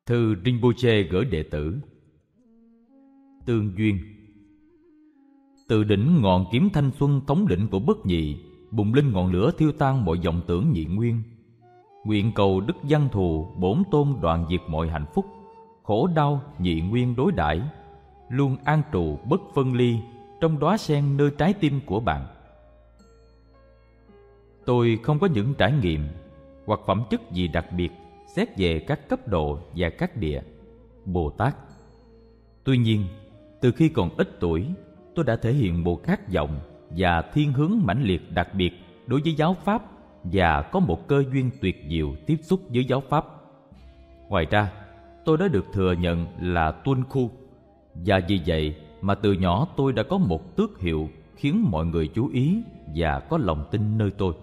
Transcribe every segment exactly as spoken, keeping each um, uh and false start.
Thư Rinpoche gửi đệ tử. Tương duyên. Từ đỉnh ngọn kiếm thanh xuân thống lĩnh của bất nhị, bùng lên ngọn lửa thiêu tan mọi vọng tưởng nhị nguyên. Nguyện cầu đức văn thù bổn tôn đoạn diệt mọi hạnh phúc, khổ đau nhị nguyên đối đãi, luôn an trụ bất phân ly trong đóa sen nơi trái tim của bạn. Tôi không có những trải nghiệm hoặc phẩm chất gì đặc biệt xét về các cấp độ và các địa Bồ Tát. Tuy nhiên, từ khi còn ít tuổi, tôi đã thể hiện một khát vọng và thiên hướng mãnh liệt đặc biệt đối với giáo pháp và có một cơ duyên tuyệt diệu tiếp xúc với giáo pháp. Ngoài ra, tôi đã được thừa nhận là tuân khu, và vì vậy mà từ nhỏ tôi đã có một tước hiệu khiến mọi người chú ý và có lòng tin nơi tôi.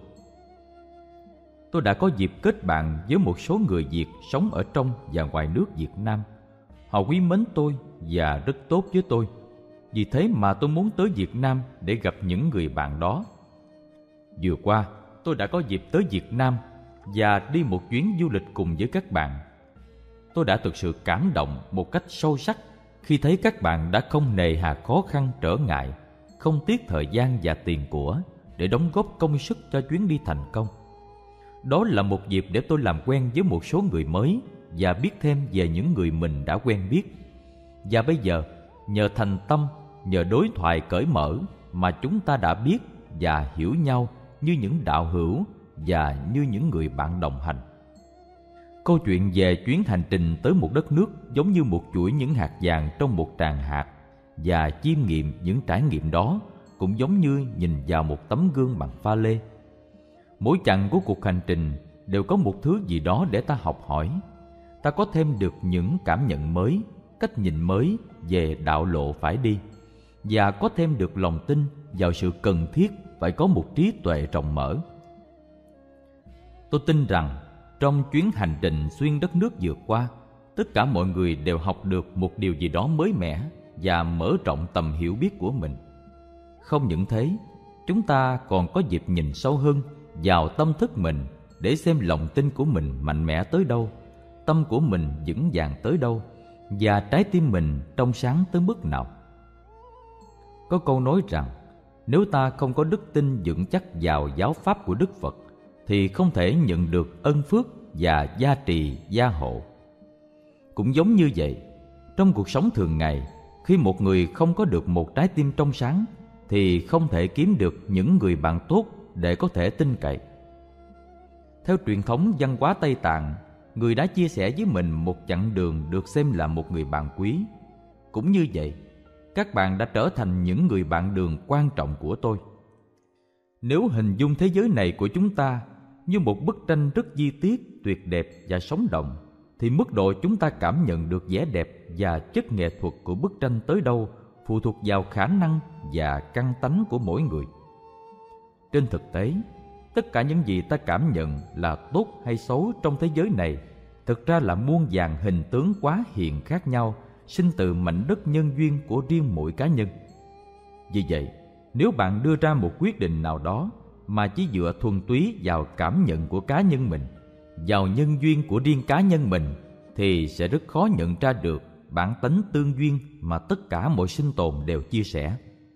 Tôi đã có dịp kết bạn với một số người Việt sống ở trong và ngoài nước Việt Nam. Họ quý mến tôi và rất tốt với tôi. Vì thế mà tôi muốn tới Việt Nam để gặp những người bạn đó. Vừa qua, tôi đã có dịp tới Việt Nam và đi một chuyến du lịch cùng với các bạn. Tôi đã thực sự cảm động một cách sâu sắc khi thấy các bạn đã không nề hà khó khăn trở ngại, không tiếc thời gian và tiền của để đóng góp công sức cho chuyến đi thành công. Đó là một dịp để tôi làm quen với một số người mới và biết thêm về những người mình đã quen biết. Và bây giờ, nhờ thành tâm, nhờ đối thoại cởi mở mà chúng ta đã biết và hiểu nhau như những đạo hữu và như những người bạn đồng hành. Câu chuyện về chuyến hành trình tới một đất nước giống như một chuỗi những hạt vàng trong một tràng hạt, và chiêm nghiệm những trải nghiệm đó cũng giống như nhìn vào một tấm gương bằng pha lê. Mỗi chặng của cuộc hành trình đều có một thứ gì đó để ta học hỏi. Ta có thêm được những cảm nhận mới, cách nhìn mới về đạo lộ phải đi, và có thêm được lòng tin vào sự cần thiết phải có một trí tuệ rộng mở. Tôi tin rằng trong chuyến hành trình xuyên đất nước vừa qua, tất cả mọi người đều học được một điều gì đó mới mẻ và mở rộng tầm hiểu biết của mình. Không những thế, chúng ta còn có dịp nhìn sâu hơn vào tâm thức mình để xem lòng tin của mình mạnh mẽ tới đâu, tâm của mình vững vàng tới đâu, và trái tim mình trong sáng tới mức nào. Có câu nói rằng, nếu ta không có đức tin vững chắc vào giáo pháp của Đức Phật thì không thể nhận được ân phước và gia trì gia hộ. Cũng giống như vậy, trong cuộc sống thường ngày, khi một người không có được một trái tim trong sáng thì không thể kiếm được những người bạn tốt để có thể tin cậy. Theo truyền thống văn hóa Tây Tạng, người đã chia sẻ với mình một chặng đường được xem là một người bạn quý. Cũng như vậy, các bạn đã trở thành những người bạn đường quan trọng của tôi. Nếu hình dung thế giới này của chúng ta như một bức tranh rất chi tiết, tuyệt đẹp và sống động, thì mức độ chúng ta cảm nhận được vẻ đẹp và chất nghệ thuật của bức tranh tới đâu phụ thuộc vào khả năng và căn tánh của mỗi người. Trên thực tế, tất cả những gì ta cảm nhận là tốt hay xấu trong thế giới này thực ra là muôn vàn hình tướng quá hiện khác nhau, sinh từ mảnh đất nhân duyên của riêng mỗi cá nhân. Vì vậy, nếu bạn đưa ra một quyết định nào đó mà chỉ dựa thuần túy vào cảm nhận của cá nhân mình, vào nhân duyên của riêng cá nhân mình, thì sẽ rất khó nhận ra được bản tánh tương duyên mà tất cả mọi sinh tồn đều chia sẻ.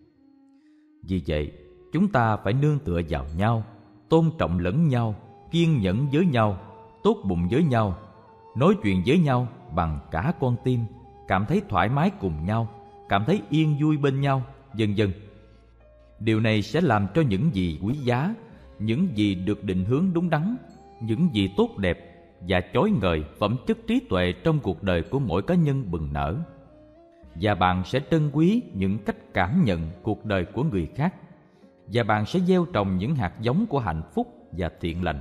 Vì vậy, chúng ta phải nương tựa vào nhau, tôn trọng lẫn nhau, kiên nhẫn với nhau, tốt bụng với nhau, nói chuyện với nhau bằng cả con tim, cảm thấy thoải mái cùng nhau, cảm thấy yên vui bên nhau, vân vân. Điều này sẽ làm cho những gì quý giá, những gì được định hướng đúng đắn, những gì tốt đẹp và chói ngời phẩm chất trí tuệ trong cuộc đời của mỗi cá nhân bừng nở. Và bạn sẽ trân quý những cách cảm nhận cuộc đời của người khác, và bạn sẽ gieo trồng những hạt giống của hạnh phúc và thiện lành.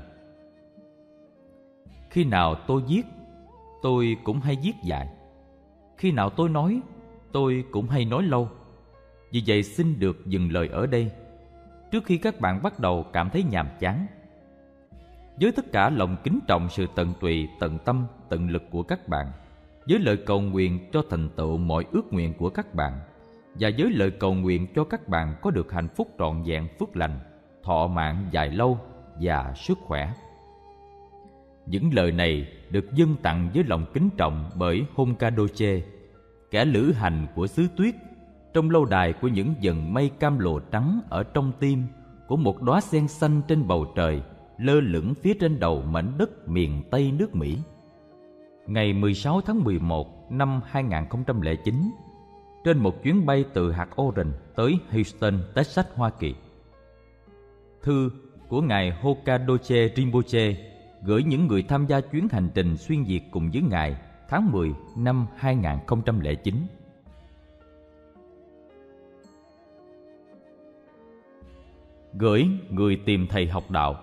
Khi nào tôi viết, tôi cũng hay viết dài. Khi nào tôi nói, tôi cũng hay nói lâu. Vì vậy xin được dừng lời ở đây, trước khi các bạn bắt đầu cảm thấy nhàm chán. Với tất cả lòng kính trọng sự tận tụy, tận tâm, tận lực của các bạn, với lời cầu nguyện cho thành tựu mọi ước nguyện của các bạn, và với lời cầu nguyện cho các bạn có được hạnh phúc trọn vẹn, phước lành, thọ mạng dài lâu và sức khỏe. Những lời này được dâng tặng với lòng kính trọng bởi Honkadoche, kẻ lữ hành của xứ tuyết, trong lâu đài của những dần mây cam lồ trắng ở trong tim của một đóa sen xanh trên bầu trời lơ lửng phía trên đầu mảnh đất miền Tây nước Mỹ. Ngày mười sáu tháng mười một năm hai nghìn không trăm lẻ chín, trên một chuyến bay từ hạt Orange tới Houston, Texas, Hoa Kỳ. Thư của Ngài Honkadoche Rinpoche gửi những người tham gia chuyến hành trình xuyên Việt cùng với Ngài tháng mười năm hai nghìn không trăm lẻ chín. Gửi người tìm thầy học đạo.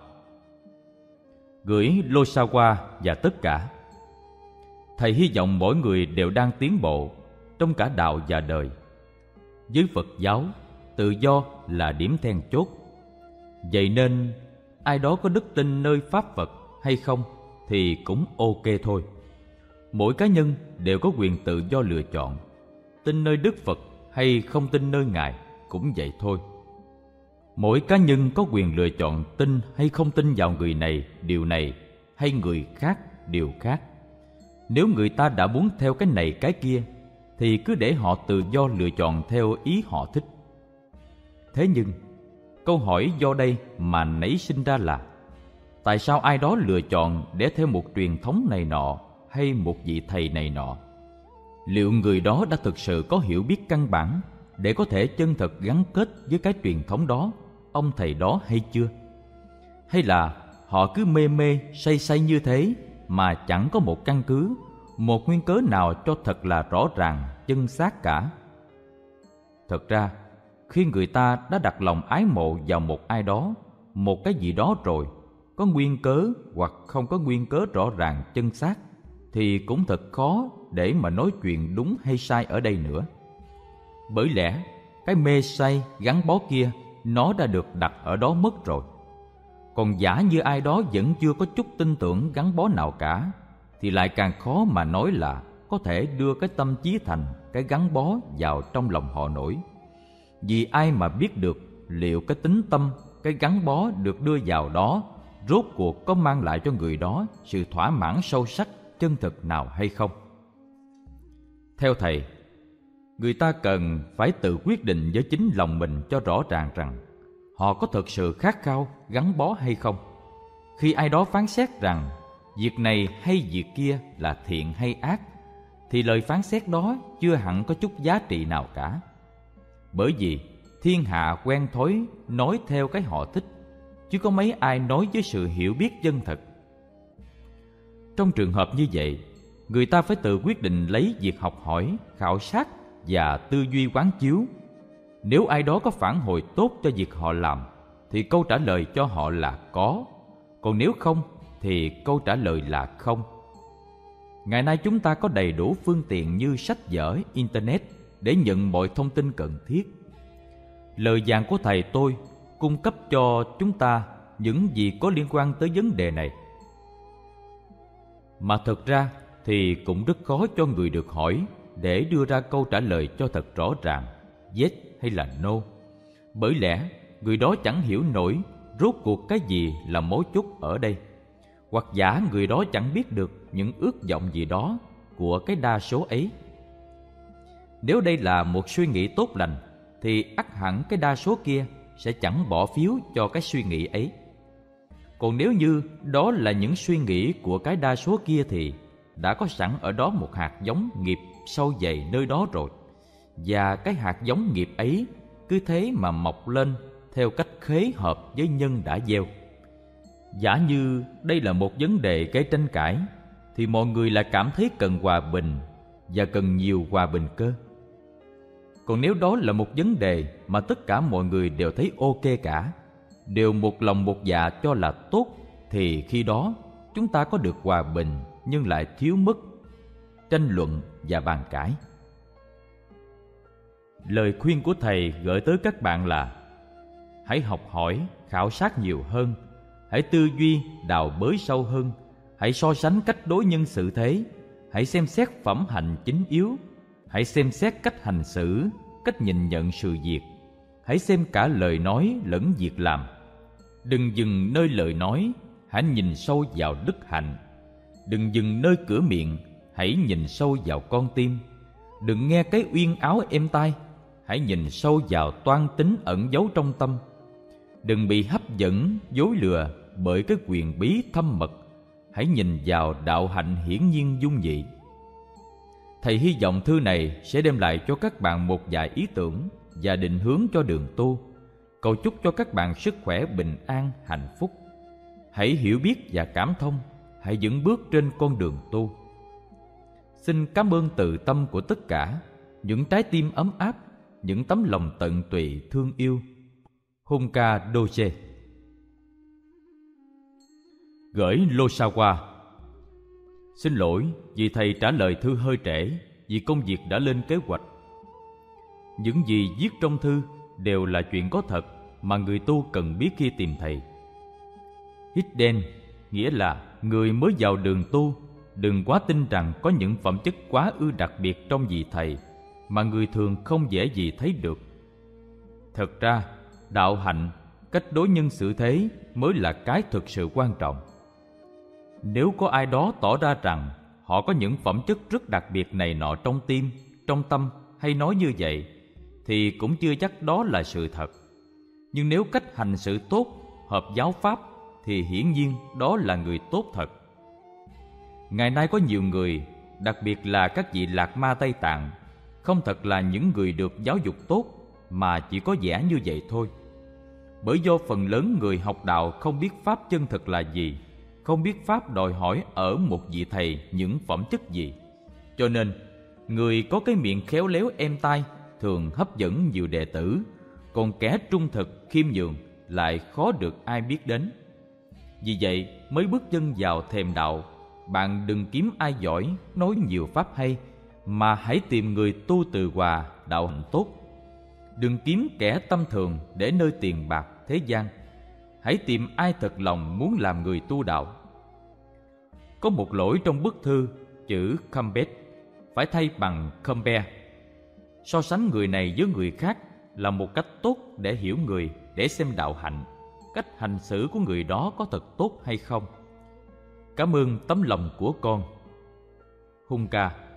Gửi Losawa và tất cả. Thầy hy vọng mỗi người đều đang tiến bộ trong cả đạo và đời. Với Phật giáo, tự do là điểm then chốt. Vậy nên, ai đó có đức tin nơi Pháp Phật hay không thì cũng ok thôi. Mỗi cá nhân đều có quyền tự do lựa chọn, tin nơi Đức Phật hay không tin nơi Ngài cũng vậy thôi. Mỗi cá nhân có quyền lựa chọn tin hay không tin vào người này điều này, hay người khác điều khác. Nếu người ta đã muốn theo cái này cái kia thì cứ để họ tự do lựa chọn theo ý họ thích. Thế nhưng, câu hỏi do đây mà nảy sinh ra là: tại sao ai đó lựa chọn để theo một truyền thống này nọ hay một vị thầy này nọ? Liệu người đó đã thực sự có hiểu biết căn bản để có thể chân thật gắn kết với cái truyền thống đó, ông thầy đó hay chưa? Hay là họ cứ mê mê say say như thế mà chẳng có một căn cứ, một nguyên cớ nào cho thật là rõ ràng, chân xác cả? Thật ra, khi người ta đã đặt lòng ái mộ vào một ai đó, một cái gì đó rồi, có nguyên cớ hoặc không có nguyên cớ rõ ràng chân xác, thì cũng thật khó để mà nói chuyện đúng hay sai ở đây nữa. Bởi lẽ, cái mê say gắn bó kia nó đã được đặt ở đó mất rồi. Còn giả như ai đó vẫn chưa có chút tin tưởng gắn bó nào cả, thì lại càng khó mà nói là có thể đưa cái tâm chí thành, cái gắn bó vào trong lòng họ nổi. Vì ai mà biết được liệu cái tính tâm, cái gắn bó được đưa vào đó rốt cuộc có mang lại cho người đó sự thỏa mãn sâu sắc, chân thực nào hay không? Theo thầy, người ta cần phải tự quyết định với chính lòng mình cho rõ ràng rằng họ có thực sự khát khao gắn bó hay không. Khi ai đó phán xét rằng việc này hay việc kia là thiện hay ác, thì lời phán xét đó chưa hẳn có chút giá trị nào cả. Bởi vì thiên hạ quen thói nói theo cái họ thích, chứ có mấy ai nói với sự hiểu biết chân thật. Trong trường hợp như vậy, người ta phải tự quyết định lấy việc học hỏi, khảo sát và tư duy quán chiếu. Nếu ai đó có phản hồi tốt cho việc họ làm, thì câu trả lời cho họ là có. Còn nếu không, thì câu trả lời là không. Ngày nay chúng ta có đầy đủ phương tiện như sách vở, Internet để nhận mọi thông tin cần thiết. Lời giảng của thầy tôi cung cấp cho chúng ta những gì có liên quan tới vấn đề này. Mà thật ra thì cũng rất khó cho người được hỏi để đưa ra câu trả lời cho thật rõ ràng, yes hay là no. Bởi lẽ người đó chẳng hiểu nổi rốt cuộc cái gì là mấu chốt ở đây, hoặc giả người đó chẳng biết được những ước vọng gì đó của cái đa số ấy. Nếu đây là một suy nghĩ tốt lành, thì ắt hẳn cái đa số kia sẽ chẳng bỏ phiếu cho cái suy nghĩ ấy. Còn nếu như đó là những suy nghĩ của cái đa số kia thì đã có sẵn ở đó một hạt giống nghiệp sâu dày nơi đó rồi, và cái hạt giống nghiệp ấy cứ thế mà mọc lên theo cách khế hợp với nhân đã gieo. Giả như đây là một vấn đề gây tranh cãi, thì mọi người lại cảm thấy cần hòa bình và cần nhiều hòa bình cơ. Còn nếu đó là một vấn đề mà tất cả mọi người đều thấy ok cả, đều một lòng một dạ cho là tốt, thì khi đó chúng ta có được hòa bình nhưng lại thiếu mất tranh luận và bàn cãi. Lời khuyên của thầy gửi tới các bạn là: hãy học hỏi, khảo sát nhiều hơn, hãy tư duy, đào bới sâu hơn, hãy so sánh cách đối nhân xử thế, hãy xem xét phẩm hạnh chính yếu, hãy xem xét cách hành xử, cách nhìn nhận sự việc, hãy xem cả lời nói lẫn việc làm. Đừng dừng nơi lời nói, hãy nhìn sâu vào đức hạnh, Đừng dừng nơi cửa miệng, hãy nhìn sâu vào con tim. Đừng nghe cái uyên áo êm tai, hãy nhìn sâu vào toan tính ẩn giấu trong tâm. Đừng bị hấp dẫn, dối lừa bởi cái quyền bí thâm mật, hãy nhìn vào đạo hạnh hiển nhiên dung dị. Thầy hy vọng thư này sẽ đem lại cho các bạn một vài ý tưởng và định hướng cho đường tu. Cầu chúc cho các bạn sức khỏe, bình an, hạnh phúc. Hãy hiểu biết và cảm thông, hãy vững bước trên con đường tu. Xin cảm ơn từ tâm của tất cả những trái tim ấm áp, những tấm lòng tận tụy thương yêu. Hunka Doje. Gửi Losawa. Xin lỗi vì thầy trả lời thư hơi trễ, vì công việc đã lên kế hoạch. Những gì viết trong thư đều là chuyện có thật mà người tu cần biết khi tìm thầy. Hidden nghĩa là người mới vào đường tu đừng quá tin rằng có những phẩm chất quá ư đặc biệt trong vị thầy mà người thường không dễ gì thấy được. Thật ra, đạo hạnh, cách đối nhân xử thế mới là cái thực sự quan trọng. Nếu có ai đó tỏ ra rằng họ có những phẩm chất rất đặc biệt này nọ trong tim, trong tâm hay nói như vậy, thì cũng chưa chắc đó là sự thật. Nhưng nếu cách hành xử tốt, hợp giáo pháp, thì hiển nhiên đó là người tốt thật. Ngày nay có nhiều người, đặc biệt là các vị Lạc Ma Tây Tạng, không thật là những người được giáo dục tốt, mà chỉ có vẻ như vậy thôi. Bởi do phần lớn người học đạo không biết pháp chân thực là gì, không biết pháp đòi hỏi ở một vị thầy những phẩm chất gì, cho nên người có cái miệng khéo léo êm tai thường hấp dẫn nhiều đệ tử, còn kẻ trung thực khiêm nhường lại khó được ai biết đến. Vì vậy mới bước chân vào thềm đạo, bạn đừng kiếm ai giỏi nói nhiều pháp hay, mà hãy tìm người tu từ hòa, đạo hạnh tốt. Đừng kiếm kẻ tâm thường để nơi tiền bạc thế gian, hãy tìm ai thật lòng muốn làm người tu đạo. Có một lỗi trong bức thư, chữ Kambet phải thay bằng Kambe. So sánh người này với người khác là một cách tốt để hiểu người, để xem đạo hạnh, cách hành xử của người đó có thật tốt hay không. Cảm ơn tấm lòng của con. Hunka.